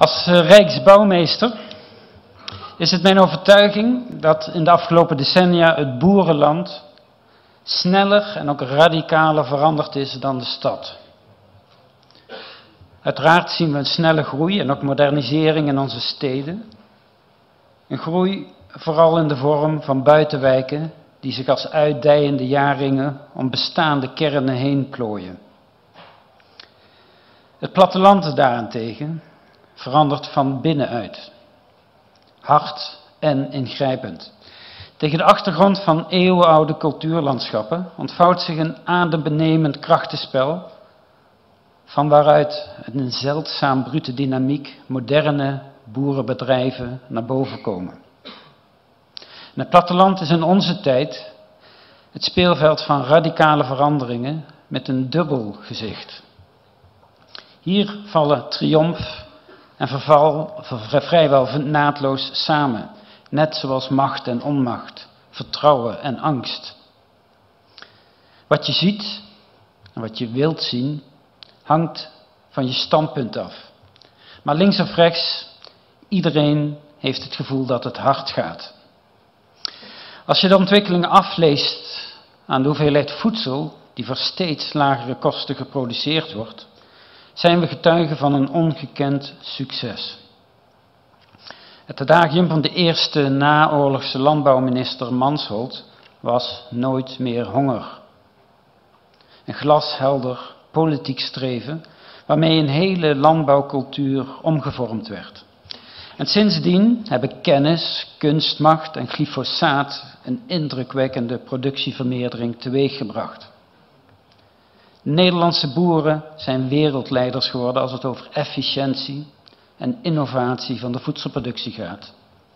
Als Rijksbouwmeester is het mijn overtuiging dat in de afgelopen decennia het boerenland sneller en ook radicaler veranderd is dan de stad. Uiteraard zien we een snelle groei en ook modernisering in onze steden. Een groei vooral in de vorm van buitenwijken die zich als uitdijende jaarringen om bestaande kernen heen plooien. Het platteland daarentegen verandert van binnenuit. Hard en ingrijpend. Tegen de achtergrond van eeuwenoude cultuurlandschappen ontvouwt zich een adembenemend krachtenspel van waaruit een zeldzaam brute dynamiek moderne boerenbedrijven naar boven komen. En het platteland is in onze tijd het speelveld van radicale veranderingen met een dubbel gezicht. Hier vallen triomf en verval vrijwel naadloos samen, net zoals macht en onmacht, vertrouwen en angst. Wat je ziet en wat je wilt zien, hangt van je standpunt af. Maar links of rechts, iedereen heeft het gevoel dat het hard gaat. Als je de ontwikkelingen afleest aan de hoeveelheid voedsel die voor steeds lagere kosten geproduceerd wordt, zijn we getuigen van een ongekend succes. Het adagium van de eerste naoorlogse landbouwminister Mansholt was nooit meer honger. Een glashelder politiek streven waarmee een hele landbouwcultuur omgevormd werd. En sindsdien hebben kennis, kunstmacht en glyfosaat een indrukwekkende productievermeerdering teweeggebracht. De Nederlandse boeren zijn wereldleiders geworden als het over efficiëntie en innovatie van de voedselproductie gaat.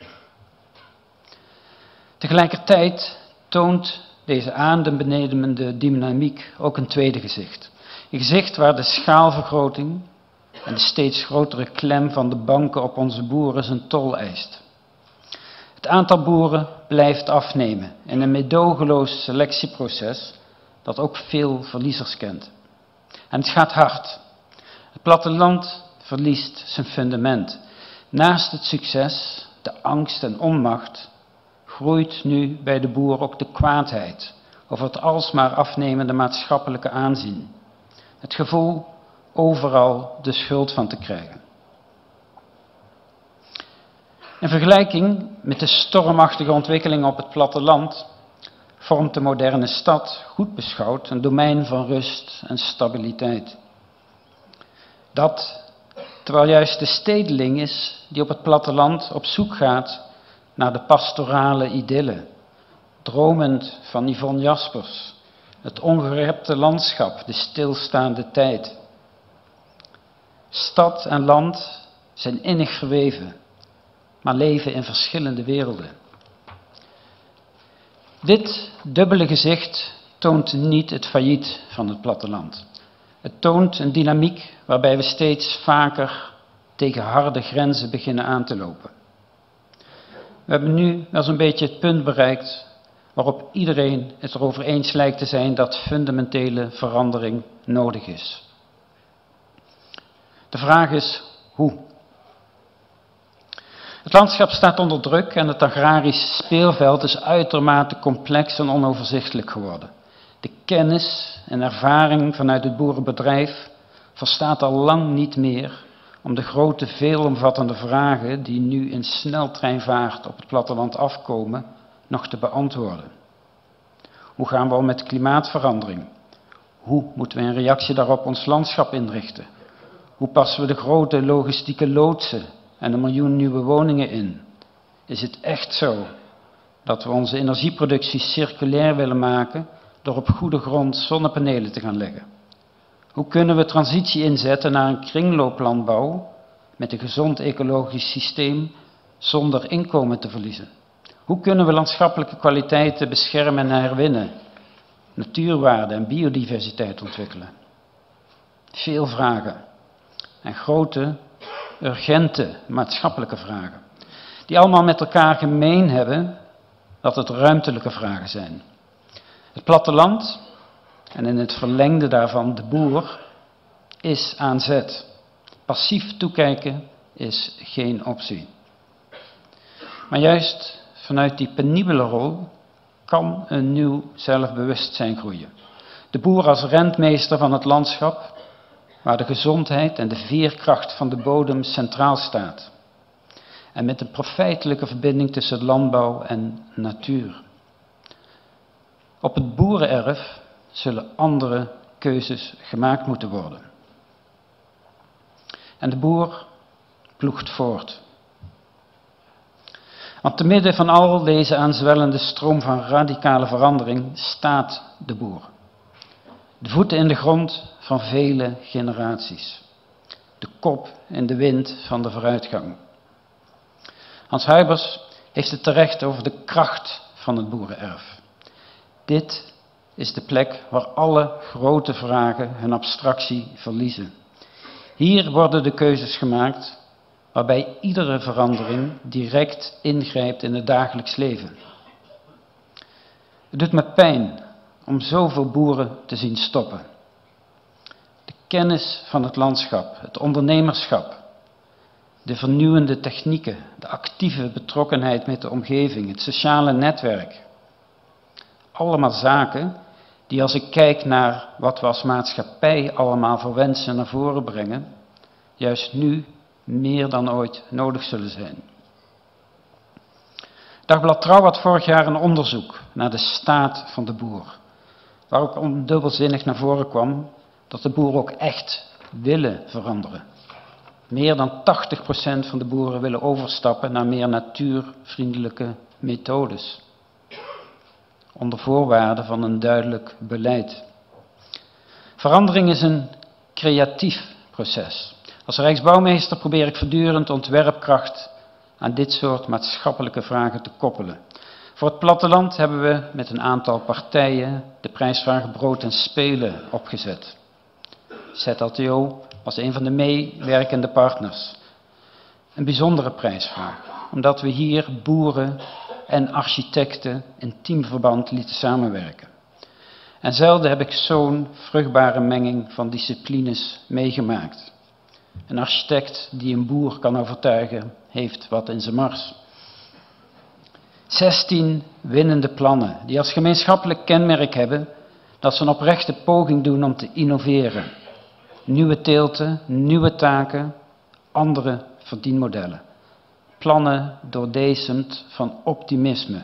Tegelijkertijd toont deze adembenemende dynamiek ook een tweede gezicht. Een gezicht waar de schaalvergroting en de steeds grotere klem van de banken op onze boeren zijn tol eist. Het aantal boeren blijft afnemen in een meedogenloos selectieproces dat ook veel verliezers kent. En het gaat hard. Het platteland verliest zijn fundament. Naast het succes, de angst en onmacht, groeit nu bij de boer ook de kwaadheid over het alsmaar afnemende maatschappelijke aanzien. Het gevoel overal de schuld van te krijgen. In vergelijking met de stormachtige ontwikkelingen op het platteland vormt de moderne stad, goed beschouwd, een domein van rust en stabiliteit. Dat, terwijl juist de stedeling is die op het platteland op zoek gaat naar de pastorale idylle, dromend van Yvonne Jaspers, het ongerepte landschap, de stilstaande tijd. Stad en land zijn innig verweven, maar leven in verschillende werelden. Dit dubbele gezicht toont niet het failliet van het platteland. Het toont een dynamiek waarbij we steeds vaker tegen harde grenzen beginnen aan te lopen. We hebben nu wel zo'n beetje het punt bereikt waarop iedereen het erover eens lijkt te zijn dat fundamentele verandering nodig is. De vraag is hoe? Het landschap staat onder druk en het agrarisch speelveld is uitermate complex en onoverzichtelijk geworden. De kennis en ervaring vanuit het boerenbedrijf verstaat al lang niet meer om de grote veelomvattende vragen die nu in sneltreinvaart op het platteland afkomen, nog te beantwoorden. Hoe gaan we om met klimaatverandering? Hoe moeten we in reactie daarop ons landschap inrichten? Hoe passen we de grote logistieke loodsen en 1 miljoen nieuwe woningen in? Is het echt zo dat we onze energieproductie circulair willen maken door op goede grond zonnepanelen te gaan leggen? Hoe kunnen we transitie inzetten naar een kringlooplandbouw met een gezond ecologisch systeem zonder inkomen te verliezen? Hoe kunnen we landschappelijke kwaliteiten beschermen en herwinnen, natuurwaarde en biodiversiteit ontwikkelen? Veel vragen en grote, urgente maatschappelijke vragen, die allemaal met elkaar gemeen hebben dat het ruimtelijke vragen zijn. Het platteland, en in het verlengde daarvan de boer, is aan zet. Passief toekijken is geen optie. Maar juist vanuit die penibele rol kan een nieuw zelfbewustzijn groeien. De boer als rentmeester van het landschap, waar de gezondheid en de veerkracht van de bodem centraal staat. En met een profijtelijke verbinding tussen landbouw en natuur. Op het boerenerf zullen andere keuzes gemaakt moeten worden. En de boer ploegt voort. Want te midden van al deze aanzwellende stroom van radicale verandering staat de boer. De voeten in de grond van vele generaties. De kop in de wind van de vooruitgang. Hans Huybers heeft het terecht over de kracht van het boerenerf. Dit is de plek waar alle grote vragen hun abstractie verliezen. Hier worden de keuzes gemaakt waarbij iedere verandering direct ingrijpt in het dagelijks leven. Het doet me pijn om zoveel boeren te zien stoppen. De kennis van het landschap, het ondernemerschap, de vernieuwende technieken, de actieve betrokkenheid met de omgeving, het sociale netwerk. Allemaal zaken die als ik kijk naar wat we als maatschappij allemaal voor wensen naar voren brengen, juist nu meer dan ooit nodig zullen zijn. Dagblad Trouw had vorig jaar een onderzoek naar de staat van de boer, waar ook ondubbelzinnig naar voren kwam dat de boeren ook echt willen veranderen. Meer dan 80% van de boeren willen overstappen naar meer natuurvriendelijke methodes. Onder voorwaarde van een duidelijk beleid. Verandering is een creatief proces. Als rijksbouwmeester probeer ik voortdurend ontwerpkracht aan dit soort maatschappelijke vragen te koppelen. Voor het platteland hebben we met een aantal partijen de prijsvraag Brood en Spelen opgezet. ZLTO was een van de meewerkende partners. Een bijzondere prijsvraag, omdat we hier boeren en architecten in teamverband lieten samenwerken. En zelden heb ik zo'n vruchtbare menging van disciplines meegemaakt. Een architect die een boer kan overtuigen, heeft wat in zijn mars. 16 winnende plannen, die als gemeenschappelijk kenmerk hebben dat ze een oprechte poging doen om te innoveren. Nieuwe teelten, nieuwe taken, andere verdienmodellen. Plannen doordezemd van optimisme.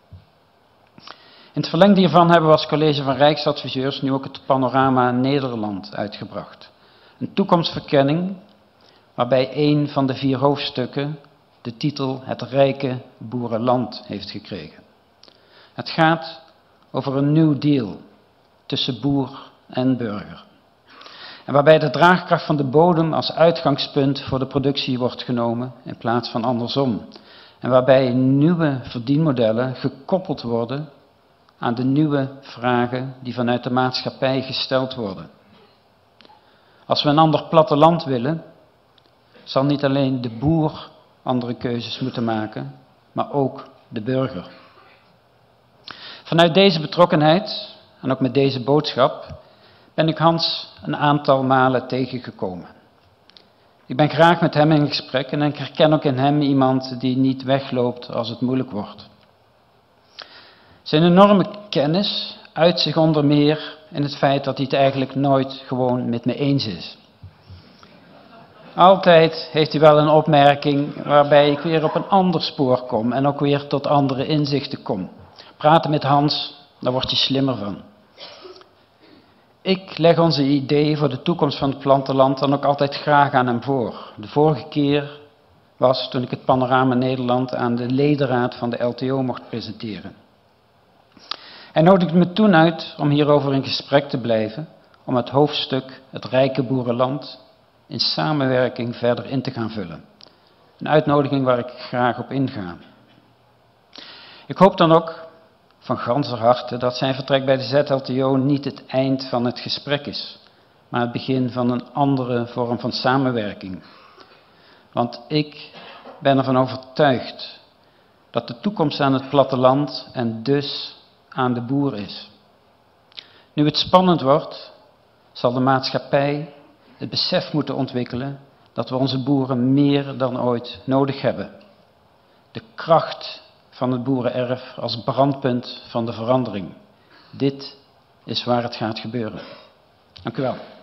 In het verlengde hiervan hebben we als college van Rijksadviseurs nu ook het Panorama Nederland uitgebracht. Een toekomstverkenning waarbij een van de 4 hoofdstukken de titel Het Rijke Boerenland heeft gekregen. Het gaat over een nieuw deal tussen boer en burger. En waarbij de draagkracht van de bodem als uitgangspunt voor de productie wordt genomen in plaats van andersom. En waarbij nieuwe verdienmodellen gekoppeld worden aan de nieuwe vragen die vanuit de maatschappij gesteld worden. Als we een ander platteland willen, zal niet alleen de boer andere keuzes moeten maken, maar ook de burger. Vanuit deze betrokkenheid en ook met deze boodschap ben ik Hans een aantal malen tegengekomen. Ik ben graag met hem in gesprek en ik herken ook in hem iemand die niet wegloopt als het moeilijk wordt. Zijn enorme kennis uit zich onder meer in het feit dat hij het eigenlijk nooit gewoon met me eens is. Altijd heeft hij wel een opmerking waarbij ik weer op een ander spoor kom en ook weer tot andere inzichten kom. Praten met Hans, daar word je slimmer van. Ik leg onze ideeën voor de toekomst van het platteland dan ook altijd graag aan hem voor. De vorige keer was toen ik het Panorama Nederland aan de ledenraad van de LTO mocht presenteren. Hij nodigde me toen uit om hierover in gesprek te blijven, om het hoofdstuk Het Rijke Boerenland in samenwerking verder in te gaan vullen. Een uitnodiging waar ik graag op inga. Ik hoop dan ook van ganser harte dat zijn vertrek bij de ZLTO niet het eind van het gesprek is, maar het begin van een andere vorm van samenwerking. Want ik ben ervan overtuigd dat de toekomst aan het platteland en dus aan de boer is. Nu het spannend wordt, zal de maatschappij het besef moeten ontwikkelen dat we onze boeren meer dan ooit nodig hebben. De kracht van het boerenerf als brandpunt van de verandering. Dit is waar het gaat gebeuren. Dank u wel.